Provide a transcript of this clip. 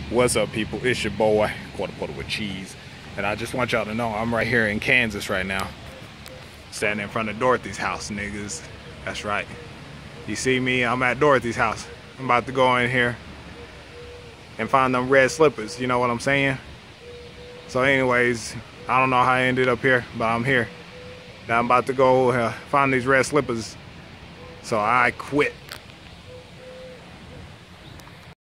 What's up, people? It's your boy, Quarter Porter with Cheese. And I just want y'all to know I'm right here in Kansas right now. Standing in front of Dorothy's house, niggas. That's right. You see me, I'm at Dorothy's house. I'm about to go in here and find them red slippers, you know what I'm saying? So anyways, I don't know how I ended up here, but I'm here. Now I'm about to go find these red slippers. So I quit.